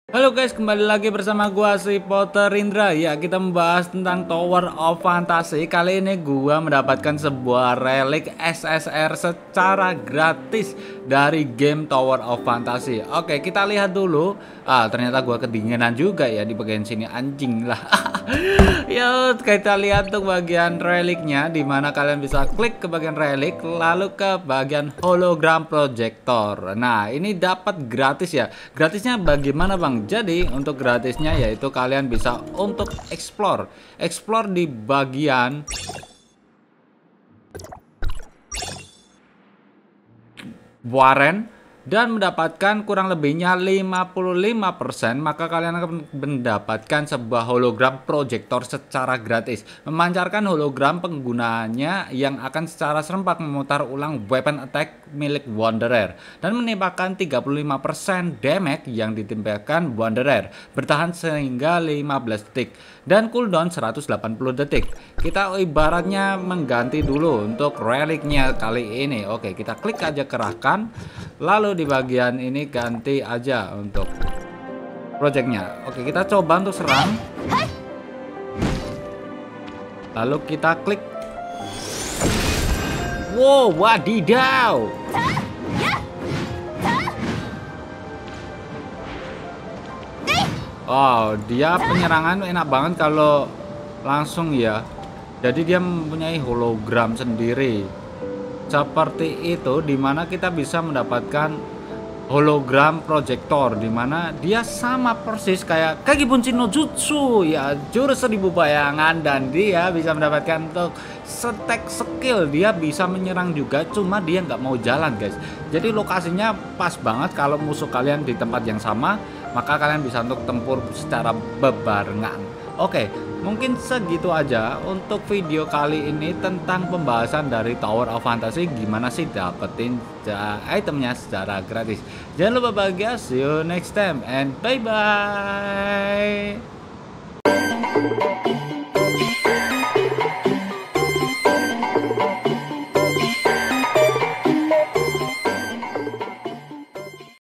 Halo guys, kembali lagi bersama gua si Potter Indra. Ya, kita membahas tentang Tower of Fantasy. Kali ini gua mendapatkan sebuah relik SSR secara gratis dari game Tower of Fantasy. Oke, kita lihat dulu. Ternyata gua kedinginan juga ya di bagian sini, anjing lah. Yuk, kita lihat tuh bagian reliknya, dimana kalian bisa klik ke bagian relik lalu ke bagian hologram projector. Nah, ini dapat gratis ya. Gratisnya bagaimana bang? Jadi untuk gratisnya yaitu kalian bisa untuk explore di bagian Warren dan mendapatkan kurang lebihnya 55%, maka kalian akan mendapatkan sebuah hologram proyektor secara gratis, memancarkan hologram penggunanya yang akan secara serempak memutar ulang weapon attack milik Wanderer dan menembakkan 35% damage yang ditembakkan Wanderer, bertahan sehingga 15 detik dan cooldown 180 detik. Kita ibaratnya mengganti dulu untuk reliknya kali ini. Oke, kita klik aja kerahkan, lalu di bagian ini ganti aja untuk projectnya. Oke, kita coba untuk serang, lalu kita klik. Wow, wadidaw. Oh, dia penyerangan enak banget kalau langsung ya. Jadi dia mempunyai hologram sendiri. Seperti itu, dimana kita bisa mendapatkan hologram proyektor, dimana dia sama persis kayak Kage Bunshin no Jutsu ya, jurus 1000 bayangan, dan dia bisa mendapatkan untuk stack skill. Dia bisa menyerang juga, cuma dia nggak mau jalan guys. Jadi lokasinya pas banget kalau musuh kalian di tempat yang sama, maka kalian bisa untuk tempur secara bebarengan. Oke, mungkin segitu aja untuk video kali ini tentang pembahasan dari Tower of Fantasy. Gimana sih dapetin itemnya secara gratis. Jangan lupa bahagia, see you next time and bye bye.